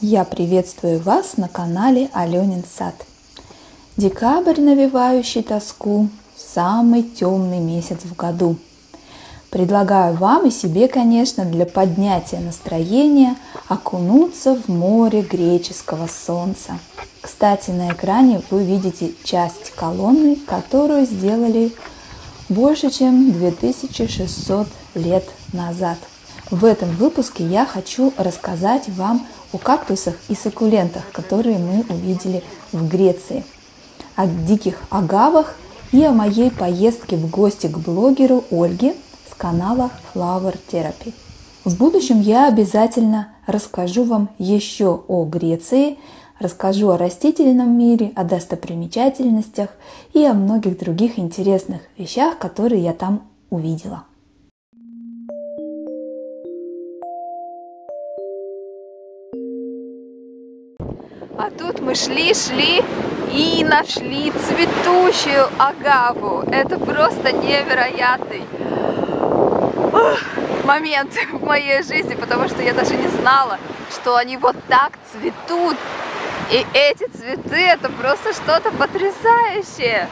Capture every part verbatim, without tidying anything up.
Я приветствую вас на канале Аленин сад. Декабрь, навевающий тоску, самый темный месяц в году. Предлагаю вам и себе, конечно, для поднятия настроения окунуться в море греческого солнца. Кстати, на экране вы видите часть колонны, которую сделали больше, чем две тысячи шестьсот лет назад. В этом выпуске я хочу рассказать вам о кактусах и суккулентах, которые мы увидели в Греции, о диких агавах и о моей поездке в гости к блогеру Ольге с канала Flower Therapy. В будущем я обязательно расскажу вам еще о Греции, расскажу о растительном мире, о достопримечательностях и о многих других интересных вещах, которые я там увидела. А тут мы шли-шли и нашли цветущую агаву. Это просто невероятный момент в моей жизни, потому что я даже не знала, что они вот так цветут. И эти цветы — это просто что-то потрясающее.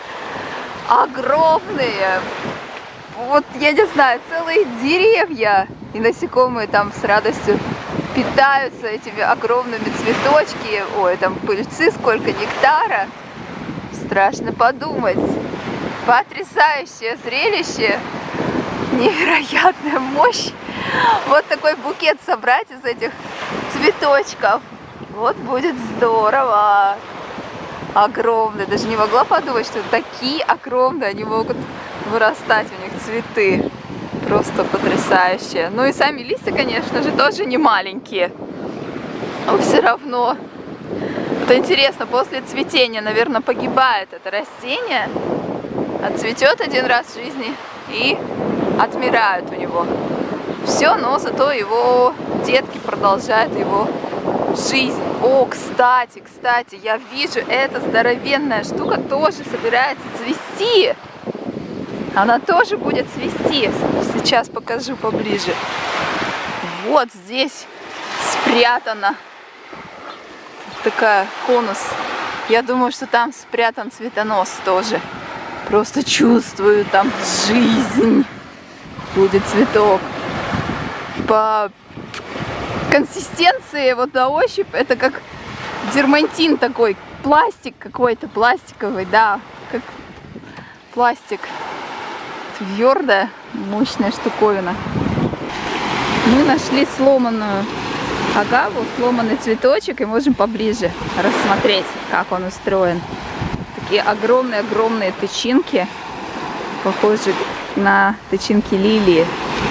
Огромные. Вот, я не знаю, целые деревья. И насекомые там с радостью питаются этими огромными цветочками. Ой, там пыльцы, сколько нектара. Страшно подумать. Потрясающее зрелище. Невероятная мощь. Вот такой букет собрать из этих цветочков. Вот будет здорово. Огромные. Даже не могла подумать, что такие огромные они могут вырастать, у них цветы. Просто потрясающе. Ну и сами листья, конечно же, тоже не маленькие. Но все равно. Это интересно, после цветения, наверное, погибает это растение. Отцветет один раз в жизни и отмирают у него. Все, но зато его детки продолжают его жизнь. О, кстати, кстати, я вижу, эта здоровенная штука тоже собирается цвести. Она тоже будет цвести. Сейчас покажу поближе. Вот здесь спрятана такая конус. Я думаю, что там спрятан цветонос тоже. Просто чувствую, там жизнь. Будет цветок. По консистенции, вот на ощупь, это как дермантин такой. Пластик какой-то, пластиковый, да. Как пластик. Твердая, мощная штуковина. Мы нашли сломанную агаву, сломанный цветочек, и можем поближе рассмотреть, как он устроен. Такие огромные-огромные тычинки, похожи на тычинки лилии.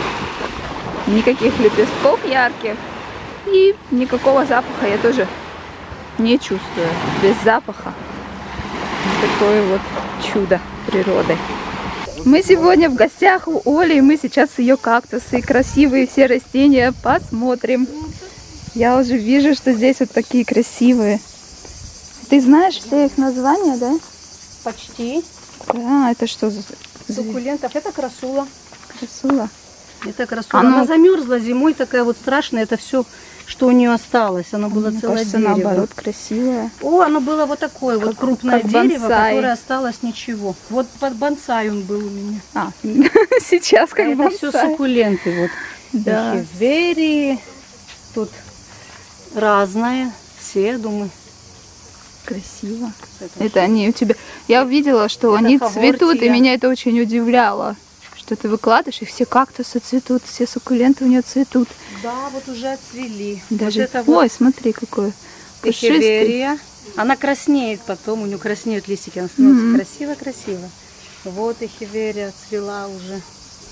Никаких лепестков ярких и никакого запаха я тоже не чувствую. Без запаха. Такое вот чудо природы. Мы сегодня в гостях у Оли, и мы сейчас ее кактусы и красивые все растения посмотрим. Я уже вижу, что здесь вот такие красивые. Ты знаешь все их названия, да? Почти. Да, это что за... Суккулентов. Это красула. Красула. Это красула. Оно... Она замерзла зимой, такая вот страшная. Это все, что у нее осталось. Оно было Мне целое кажется, дерево. наоборот, красивое. О, оно было вот такое как, вот крупное как дерево, бонсай. которое осталось ничего. Вот под бонсай он был у меня. А, сейчас как а бонсай. это все суккуленты. Вот. Да. Эхиверии. Тут разное. Все, думаю. Красиво. Это, это они у тебя... Я увидела, что это они фавортия. цветут, и меня это очень удивляло. Что ты выкладываешь, и все кактусы цветут, все суккуленты у нее цветут. Да, вот уже отцвели. Даже... Вот это Ой, вот смотри, какой пушистый. эхиверия. Она краснеет потом, у нее краснеют листики, она становится Mm-hmm. красиво-красиво. Вот эхиверия цвела уже.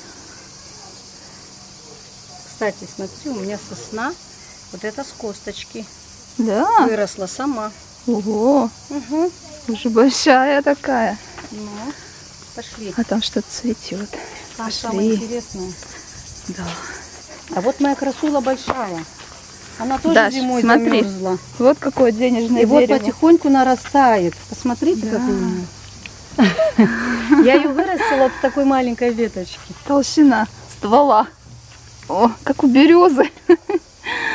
Кстати, смотри, у меня сосна, вот это с косточки. Да? Выросла сама. Ого, Угу. уже большая такая. Ну, пошли. А там что-то цветет. А самое интересное. Да. А вот моя красула большая. Она тоже Даш, зимой смотри. замерзла. Вот какое денежное И вот дерево. потихоньку нарастает. Посмотрите, Да. какой у меня. Я ее вырастила с такой маленькой веточки. Толщина ствола. О, как у березы.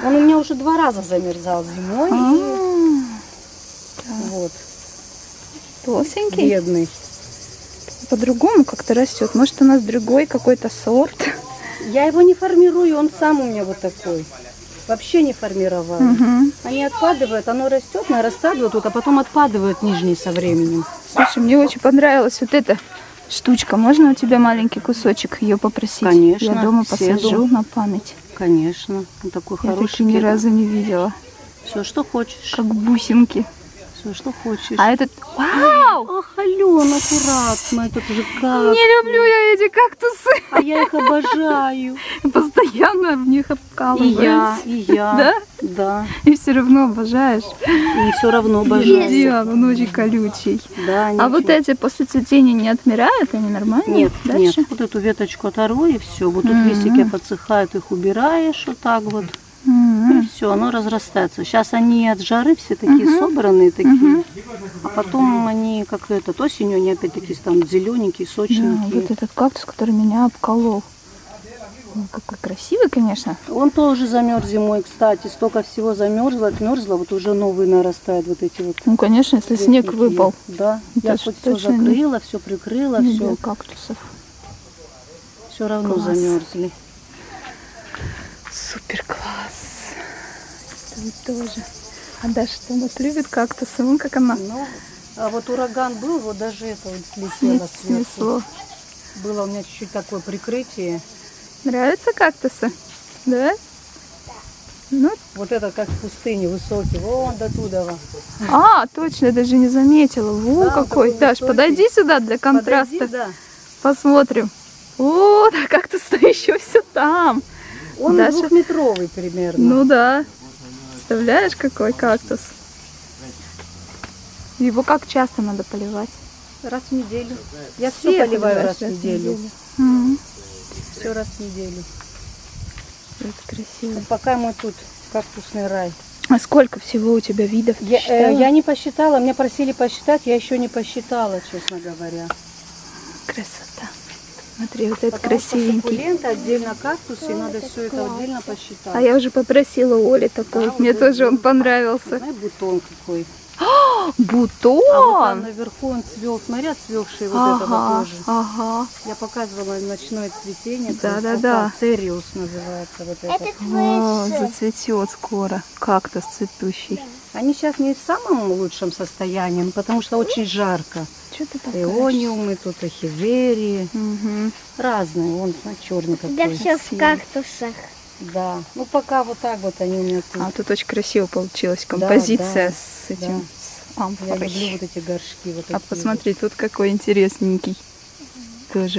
Он у меня уже два раза замерзал зимой. А, И вот, толстенький. бедный. По-другому как-то растет. Может, у нас другой какой-то сорт. Я его не формирую, он сам у меня вот такой. Вообще не формировал. Угу. Они отпадывают, оно растет, нарастает вот тут, а потом отпадывают нижние со временем. Слушай, мне очень понравилась вот эта штучка. Можно у тебя маленький кусочек ее попросить? Конечно, Я дома седу. посажу на память. Конечно, он такой Я хороший. такие ни разу не видела. Все, что хочешь. Как бусинки. Все, что хочешь. А этот... Вау! Ах, Ален, аккуратно, это же как. Не люблю я эти кактусы. А я их обожаю. Постоянно в них И обкалываюсь. я, и я. Да? Да. И все равно обожаешь. И все равно обожаю. Диана, он очень колючий. Да, А ничего. вот эти после цветения не отмирают? Они нормальные? Нет, Дальше? нет. Вот эту веточку оторву и все. Вот тут Мгм. листики подсыхают, их убираешь вот так вот. М. И все, оно разрастается. Сейчас они от жары все такие собранные такие. А потом они, как этот, осенью они опять-таки станут зелененькие, Да, сочненькие. вот этот кактус, который меня обколол. Он какой красивый, конечно. Он тоже замерз зимой, кстати. Столько всего замерзло, отмерзло. Вот уже новые нарастают вот эти вот. Ну, конечно, если снег цветники. выпал. Да. Это Я ж хоть все точно не- закрыла, все прикрыла, Не все. для кактусов. Все равно Класс. замерзли. Супер класс. Вы тоже. А Даша у нас любит кактусы. Вон как она Ну, а вот ураган был, вот даже это вот слетело сверху. снесло. Было у меня чуть-чуть такое прикрытие. Нравятся кактусы? Да? Ну, Вот это как в пустыне, высокий, вон до туда. а, точно, я даже не заметила. Во, Да, он какой. такой Даш, высокий. подойди сюда для контраста. Подойди, да. Посмотрим. О, да кактус-то еще все там. Он Даша- двухметровый примерно. Ну да. Представляешь, какой кактус? Его как часто надо поливать? Раз в неделю. Я Все все поливаю поливаешь раз в неделю. М, Все раз в неделю. Это красиво. Пока мы тут, кактусный рай. А сколько всего у тебя видов? Я, э, Считала? я не посчитала, меня просили посчитать, я еще не посчитала, честно говоря. Красота. Смотри, вот этот Потому что красивенький. суккуленты, отдельно кактусы, и надо все это отдельно посчитать. А я уже попросила Оли такой. А, Мне вот тоже это. он понравился. Знаешь, бутон какой. Бутон! А вот там наверху он цвел, смотри, отцвевший вот этого Ага, тоже. ага. Я показывала ночное цветение. Да, то да, есть да. вот так, Цериус называется вот это. Это О, твой зацветет скоро. Кактус цветущий. Они сейчас не в самом лучшем состоянии, потому что очень жарко. Что ты такое? Эониумы, тут эхиверии, Угу. разные. Вон, черный Да какой. все в кактусах. Да. Ну пока вот так вот они у меня тут. А тут очень красиво получилась композиция да, с этим, да. с Я амфорой. люблю вот эти горшки. Вот А такие посмотри, тут какой интересненький. Тоже.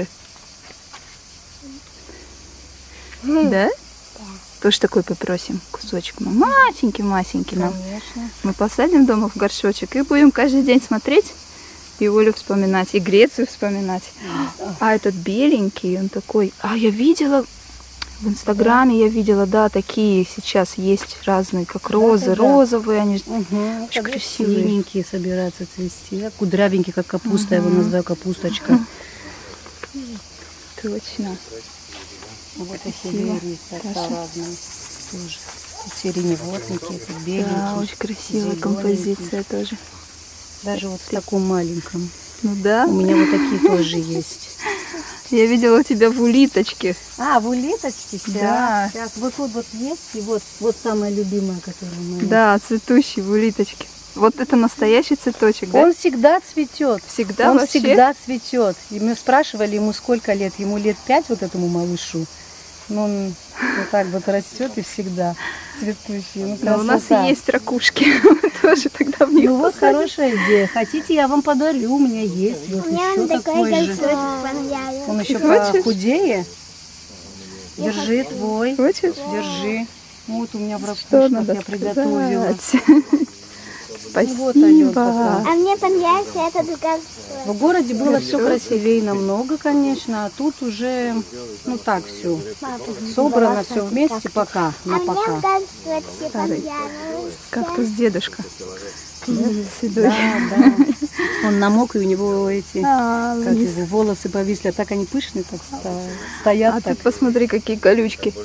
Да? Тоже такой попросим кусочек. Масенький-масенький вот. нам. Конечно. Мы посадим дома в горшочек и будем каждый день смотреть и Олю вспоминать, и Грецию вспоминать. А этот беленький, он такой... А я видела в Инстаграме, я видела, да, такие сейчас есть разные, как розы, да, да. розовые, они Угу. очень красивые. Синенькие собираются цвести. Да? Кудрявенькие, как капуста, я его Мгм. называю капусточка. Точно. Вот Красиво. эхиверии сорта Даша. разные. Тоже. Сиреневотненькие, тут беленькие. Да, очень красивая зелёненькие. композиция тоже. Даже вот в таком маленьком. Ну да. У меня вот такие тоже есть. Я видела у тебя в улиточке. А, в улиточке сейчас. Да. Сейчас вот тут вот есть, и вот, вот самая любимая, которая у меня. Да, цветущий в улиточке. Вот это настоящий цветочек, да? Он всегда цветет. Всегда Он вообще? всегда цветет. И мы спрашивали ему, сколько лет. Ему лет пять вот этому малышу. Но он вот так вот растет и всегда цветущий. Ну, Но у нас красота. есть ракушки. Мы тоже тогда в них Ну вот посадим. хорошая идея. Хотите, я вам подарю. У меня есть вот Мне еще он такой такой же. горшочек понравился. Он еще Хочешь? похудее. Держи твой. Хочешь? Держи. Вот у меня в Что ракушках надо я приготовила. сказать? Вот, Алён, Спасибо. пока. А мне понравился этот горшок. В городе было все красивее намного, конечно, а тут уже, ну так все, собрано все вместе пока, А на мне пока. в горшочке Старый. понравился. Кактус дедушка. Седой. Да, да. Он намок, и у него эти, А, как вниз. его, волосы повисли, а так они пышные так ста- стоят А так. тут посмотри, какие колючки.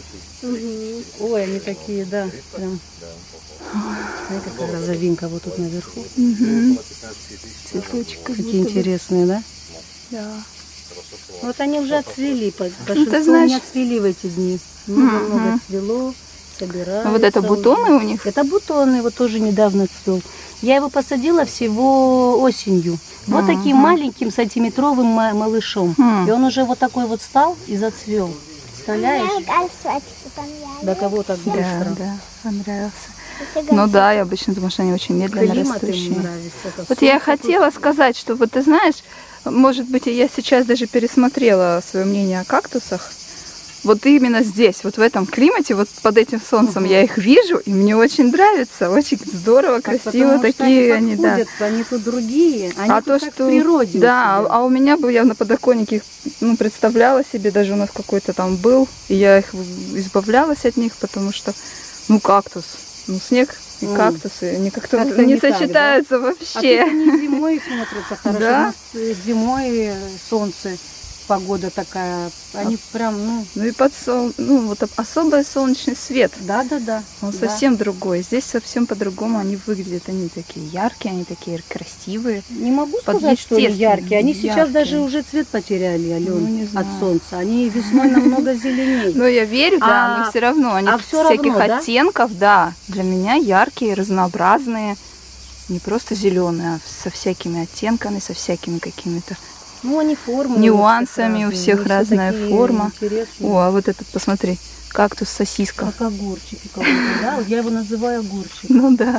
Ой, они такие, да, прям. Смотри, какая розовинка вот тут наверху. Угу. Цветочек как Какие будто бы. интересные, да? Да. Вот они уже отцвели, по- ты большинство знаешь- не отцвели в эти дни. Много-много цвело, собирается. А вот это бутоны у них? Это бутоны, вот тоже недавно цвел. Я его посадила всего осенью. Вот Ага. таким маленьким сантиметровым ма- малышом. М. И он уже вот такой вот стал и зацвел. Мне Представляешь? горшочки понравились. До кого так Да, быстро. да, понравился. Если Ну горшок- да, я обычно думаю, что они очень медленно Климат им растущие. нравится. это Вот я солнце хотела сказать, что вот ты знаешь, может быть, я сейчас даже пересмотрела свое мнение о кактусах. Вот именно здесь, вот в этом климате, вот под этим солнцем я их вижу, и мне очень нравится, очень здорово, Так, красиво потому что такие они, они, да. подходят, они тут другие, они А тут то, как что в природе. да, у себя. а, а у меня бы я на подоконнике их, ну, представляла себе, даже у нас какой-то там был, и я их избавлялась от них, потому что, ну, кактус, ну, снег и М. кактусы, они как-то вот Как-то не не так, да? сочетаются А тут вообще. они зимой смотрятся хорошо. Да? У нас э, зимой э, солнце, погода такая. Они прям, ну, Ну и под сол... ну, вот особый солнечный свет. да-да-да. Он да. совсем другой. Здесь совсем по-другому они выглядят. Они такие яркие, они такие красивые. Не могу под сказать, что они естественным, яркие. Они сейчас яркие. даже уже цвет потеряли, Ален, Ну, не от знаю. солнца. Они весной намного зеленее. Но я верю, да, А- но все равно они а всё всяких равно, да? оттенков, да, для меня яркие, разнообразные. Не просто зеленые, а со всякими оттенками, со всякими какими-то. Ну, они формы. Нюансами, у разные, всех они все разная такие форма. интересные. О, а вот этот, посмотри, кактус-сосиска. Как огурчики какой-то, да? Вот я его называю огурчик. Ну да,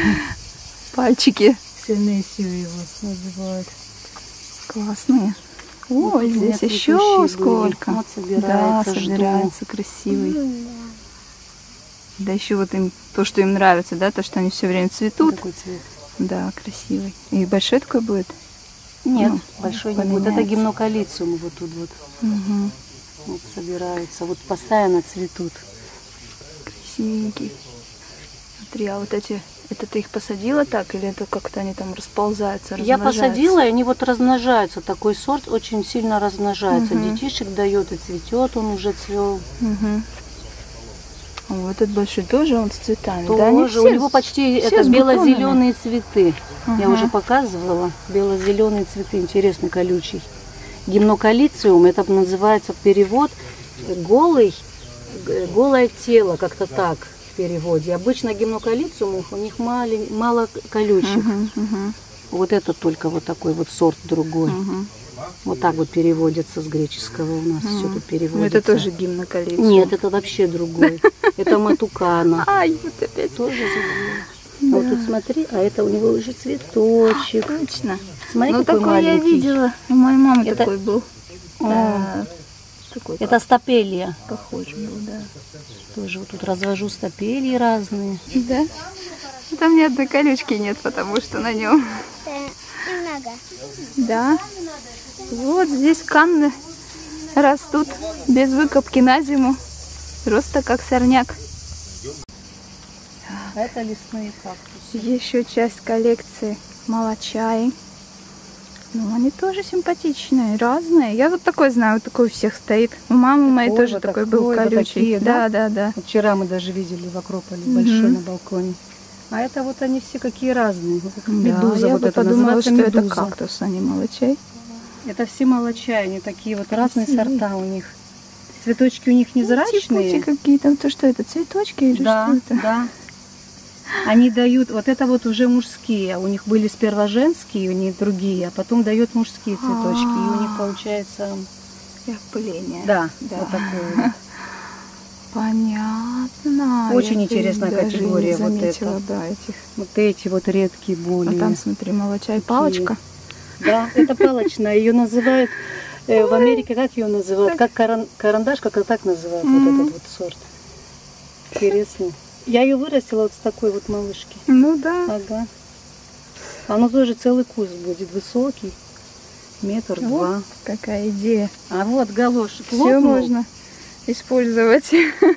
пальчики Сенесию его называют. классные. Вот Ой, тут у меня здесь еще цветущие были. сколько. Вот Да, собирается, жду. собирается красивый. М, Да еще вот им то, что им нравится, да, то, что они все время цветут. Такой цвет. Да, красивый. И большой такой будет. Нет, Ну, большой не будет. Это поменяется. гимнокалициум вот тут вот, Угу. вот собираются. Вот постоянно цветут. Красивенький. Смотри, а вот эти, это ты их посадила так, или это как-то они там расползаются, Я размножаются? посадила, и они вот размножаются. Такой сорт очень сильно размножается. Мгм. Детишек дает и цветет, он уже цвел. Угу. О, этот большой тоже, он с цветами, да? Они Тоже. У все него с- почти все это с бело-зеленые цветы. Я Ага. уже показывала. Бело-зеленые цветы, интересный, колючий. Гимнокалициум, это называется перевод голый, г- голое тело, как-то так в переводе. Обычно гимнокалициум у них мали- мало колючих. Мгм, мгм, Вот это только вот такой вот сорт другой. мгм. Вот так вот переводится с греческого у нас все тут Ну, переводится. это тоже гимнокалициум. Нет, это вообще другой. Это матукана. Ай, вот опять. Тоже забыла. А вот тут смотри, а это у него уже цветочек. Точно. Смотри, Ну, какой такой я маленький. видела. У моей мамы Это- такой был. О, Да, такой это стапелия. похож был, да. Тоже вот тут развожу стапелии разные. Да? Ну, там ни одной колючки нет, потому что на нем. да, немного. Да. Вот здесь канны растут без выкопки на зиму. Просто как сорняк. А это лесные кактусы. Еще часть коллекции молочаи. Ну, они тоже симпатичные, разные. Я вот такой знаю, вот такой у всех стоит. У мамы моей Такой тоже вот, такой был такой вот колючий. такие, да, да? да, да. Вот вчера мы даже видели в Акрополе Мгм. большой на балконе. А это вот они все какие разные. Вот как медуза Да, я вот бы это подумала, называется что это медуза. кактус, а не молочай. Это все молочаи, они такие вот разные Красивые. сорта у них. Цветочки у них невзрачные. Типучие какие-то. То что это, цветочки или Да, что это? да. Они дают, вот это вот уже мужские. У них были сперва женские, у них другие, а потом дают мужские цветочки. И у них получается, И опыление. да, Да. вот такое. вот. Понятно. Очень Я интересная даже категория не вот заметила, эта. да, этих. Вот эти вот редкие А более. там, смотри, молочай, палочка. Да, это палочная. Ее называют э, в Америке, как ее называют? Как каран- карандаш, как так называют вот Мгм. этот вот сорт. Интересно. Я ее вырастила вот с такой вот малышки. Ну да. Ага. Оно тоже целый куст будет высокий. Метр Вот два. какая идея. А вот галоши. Все можно использовать.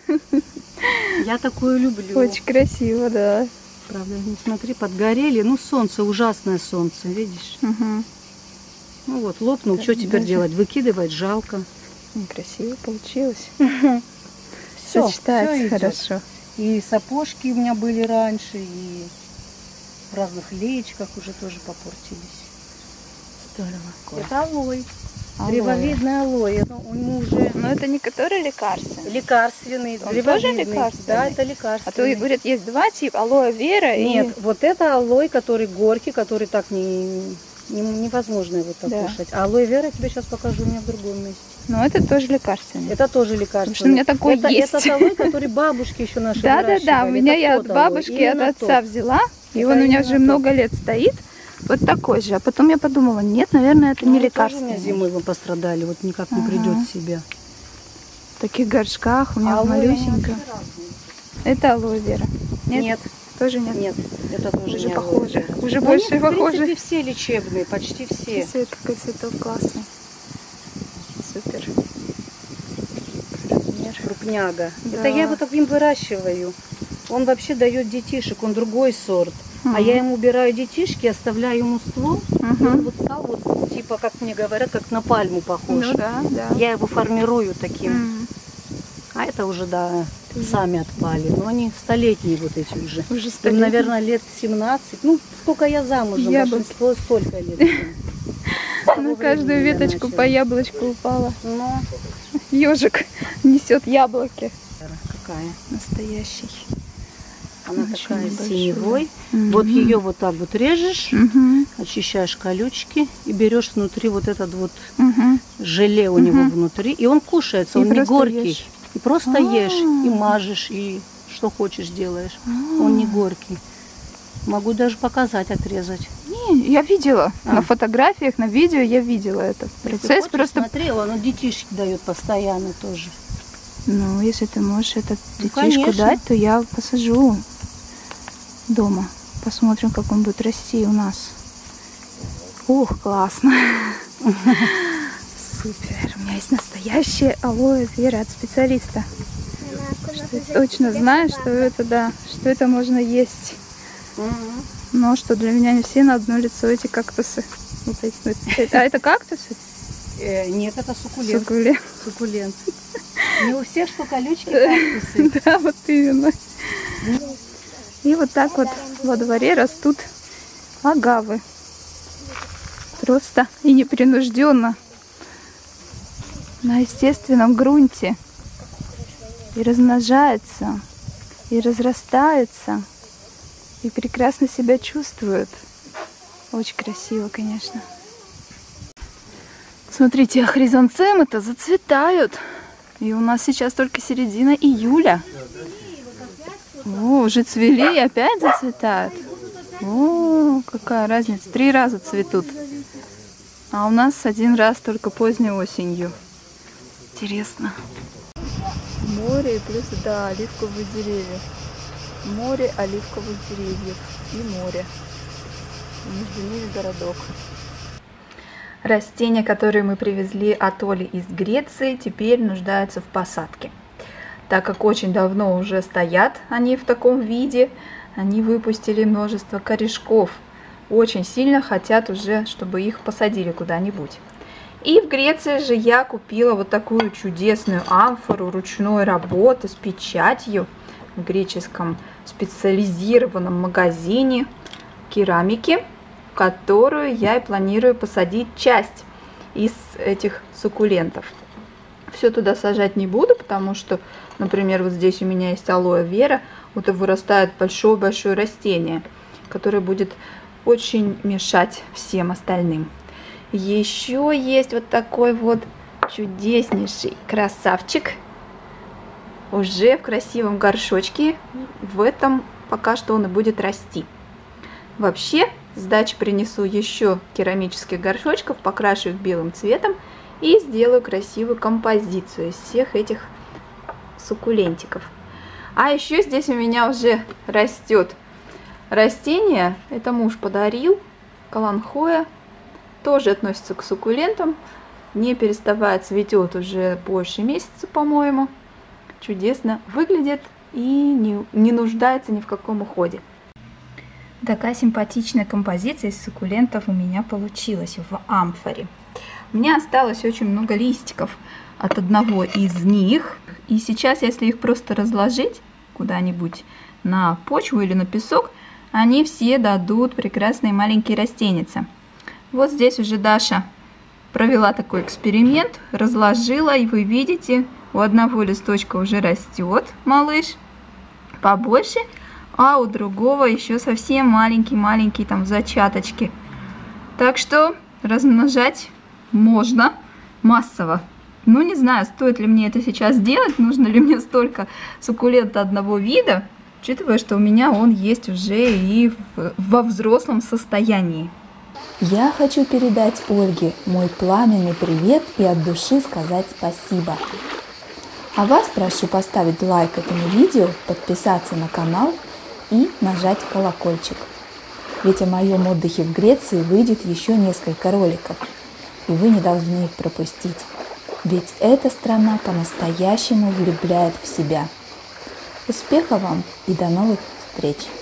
Я такую люблю. Очень красиво, да. Правда, не смотри, подгорели. Ну, солнце, ужасное солнце, видишь? Угу. Ну вот, лопнул, Да, что теперь даже- делать? Выкидывать жалко. Красиво получилось. Все, Сочетается хорошо. И сапожки у меня были раньше, и в разных леечках уже тоже попортились. Здорово. Это алой. Алоэ. Древовидный алой. Это у него уже Но это не который лекарственный. лекарственный. Он древовидный. тоже лекарственный? Да, это А лекарственный. то говорят, есть два типа, алоэ вера и... Нет, вот это алой, который горький, который так не, не- невозможно его так Да. кушать. А алоэ вера я тебе сейчас покажу у меня в другом месте. Но это тоже лекарственный. Это тоже лекарство. Потому что у меня такой это, есть. Это алой, который бабушки еще наши Да, да, да. У выращивали. меня Это я от тот алой. бабушки, Именно от отца тот. взяла. И Это он у меня именно уже тот. много лет стоит. Вот такой же. А потом я подумала, нет, наверное, это Ну, не тоже у лекарственный. меня зимой вы пострадали, вот никак не Ага. придет в себя. В таких горшках у меня Алоэ малюсенько. они разные. Это алоэ вера. Нет? Нет, Тоже нет? нет, это тоже Уже не похоже. алоэ вера. Уже Ну, больше они, похоже. В принципе, все лечебные, почти все. Цвет, какой цветок классный. Супер. Размер. Крупняга. Да. Это я его таким выращиваю. Он вообще дает детишек, он другой сорт. А Мгм. я ему убираю детишки, оставляю ему ствол. И он Мгм. вот стал вот, типа, как мне говорят, как на пальму похож. Ну да, да. Я его формирую таким. М. А это уже, да, сами отпали. Но они столетние вот эти уже. Уже Им, столетний. наверное, лет семнадцать. Ну, сколько я замужем, Яблоки. большинство столько лет. им. С того На каждую времени я веточку начала. по яблочку упала. Ну, Ежик несет яблоки. какая. Настоящий. Она Очень такая небольшая. синевой. Мгм. Вот ее вот так вот режешь, Мгм. очищаешь колючки и берешь внутри вот этот вот Мгм. желе у Мгм. него внутри. И он кушается, И он не просто горький. ешь. И просто А. ешь, и мажешь, и что хочешь делаешь. Он не горький. Могу даже показать, отрезать. Не, я видела. А. На фотографиях, на видео я видела это. Если Процесс хочешь, просто... смотри, он детишки дает постоянно тоже. Ну, если ты можешь этот Ну, детишку конечно. дать, то я посажу дома. Посмотрим, как он будет расти у нас. Ух, классно. Супер. У меня есть настоящее алоэ вера от специалиста. Я точно знаю, что это, да, что это можно есть. Но что для меня не все на одно лицо эти кактусы. Вот эти вот. Это- А это кактусы? Э, нет, это суккулент. Суккулент. Суккулент. Не у всех, что колючки, кактусы. Да, вот именно. И вот так вот во дворе растут агавы. Просто и непринужденно. На естественном грунте. И размножаются, и разрастаются, и прекрасно себя чувствуют. Очень красиво, конечно. Смотрите, а хризантемы-то зацветают. И у нас сейчас только середина июля. О, уже цвели и опять зацветают. О, какая разница. Три раза цветут. А у нас один раз только поздней осенью. Интересно. Море и плюс, да, оливковые деревья. Море оливковых деревьев и море. И между ними городок. Растения, которые мы привезли от Оли из Греции, теперь нуждаются в посадке. Так как очень давно уже стоят они в таком виде, они выпустили множество корешков. Очень сильно хотят уже, чтобы их посадили куда-нибудь. И в Греции же я купила вот такую чудесную амфору ручной работы с печатью в греческом специализированном магазине керамики, в которую я и планирую посадить часть из этих суккулентов. Все туда сажать не буду, потому что, например, вот здесь у меня есть алоэ вера, вот и вырастает большое-большое растение, которое будет очень мешать всем остальным. Еще есть вот такой вот чудеснейший красавчик, уже в красивом горшочке. В этом пока что он и будет расти. Вообще, с дачи принесу еще керамических горшочков, покрашу их белым цветом и сделаю красивую композицию из всех этих суккулентиков. А еще здесь у меня уже растет растение. Это муж подарил, каланхоя. Тоже относится к суккулентам. Не переставая цветет уже больше месяца, по-моему. Чудесно выглядит и не, не нуждается ни в каком уходе. Такая симпатичная композиция из суккулентов у меня получилась в амфоре. У меня осталось очень много листиков от одного из них. И сейчас, если их просто разложить куда-нибудь на почву или на песок, они все дадут прекрасные маленькие растеница. Вот здесь уже Даша провела такой эксперимент, разложила, и вы видите, у одного листочка уже растет малыш побольше, а у другого еще совсем маленький-маленький там зачаточки. Так что размножать можно массово. Ну, не знаю, стоит ли мне это сейчас делать, нужно ли мне столько суккулента одного вида, учитывая, что у меня он есть уже и в, во взрослом состоянии. Я хочу передать Ольге мой пламенный привет и от души сказать спасибо. А вас прошу поставить лайк этому видео, подписаться на канал и нажать колокольчик. Ведь о моем отдыхе в Греции выйдет еще несколько роликов, и вы не должны их пропустить. Ведь эта страна по-настоящему влюбляет в себя. Успехов вам и до новых встреч!